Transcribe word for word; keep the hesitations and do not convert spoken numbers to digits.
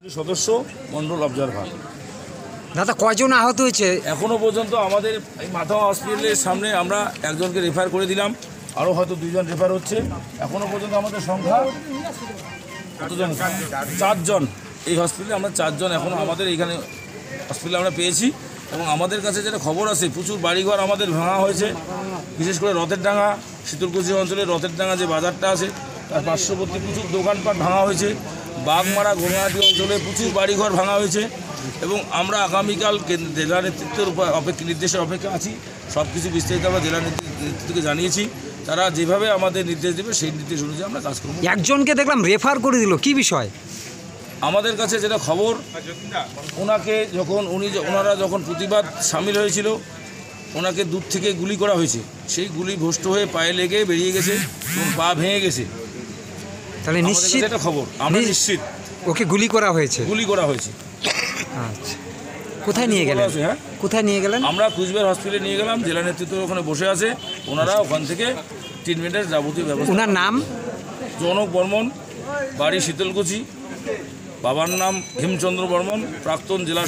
সদস্য মন্ডল অবজার ভাগ। দাদা কয়জন আহত হয়েছে? এখনো পর্যন্ত আমাদের এই মাথা হসপিটালের সামনে আমরা একজনকে রেফার করে দিলাম, আরও হয়তো দুইজন রেফার হচ্ছে। এখনো পর্যন্ত আমাদের সংখ্যা কতজন? চারজন। এই হসপিটালে আমরা চারজন এখনও আমাদের এইখানে হসপিটালে আমরা পেয়েছি। এবং আমাদের কাছে যেটা খবর আছে, প্রচুর বাড়িঘর আমাদের ভাঙা হয়েছে, বিশেষ করে রথের ডাঙ্গা, শীতলকুচি অঞ্চলে রথের ডাঙ্গা যে বাজারটা আছে তার পার্শ্ববর্তী প্রচুর দোকানপাট ভাঙা হয়েছে। বাগমারা গোনাহাটি অঞ্চলে প্রচুর বাড়িঘর ভাঙা হয়েছে। এবং আমরা আগামীকাল জেলা নেতৃত্বের অপেক্ষা নির্দেশের অপেক্ষা আছি। সব কিছু বিস্তারিত আমরা জেলা নেতৃত্বকে জানিয়েছি, তারা যেভাবে আমাদের নির্দেশ দেবে সেই নির্দেশ অনুযায়ী আমরা কাজ করব। একজনকে দেখলাম রেফার করে দিল, কি বিষয়? আমাদের কাছে যেটা খবর, ওনাকে যখন উনি ওনারা যখন প্রতিবাদ সামিল হয়েছিল, ওনাকে দূর থেকে গুলি করা হয়েছে। সেই গুলি ভ্রষ্ট হয়ে পায়ে লেগে বেরিয়ে গেছে এবং পা ভেঙে গেছে। তাহলে নিশ্চিত এটা খবর, আমরা নিশ্চিত ওকে গুলি করা হয়েছে। গুলি করা হয়েছে। আচ্ছা, কোথায় নিয়ে গেলেন? হ্যাঁ, কোথায় নিয়ে গেলেন? আমরা কুচবিহার হসপিটালে নিয়ে গেলাম, জেলা নেতৃত্ব ওখানে বসে আছে, ওনারা ওখান থেকে ট্রিটমেন্টের যাবতীয় ব্যবস্থা। ওনার নাম? জনক বর্মন, বাড়ি শীতলকুচি, বাবার নাম হেমচন্দ্র বর্মন, প্রাক্তন জেলা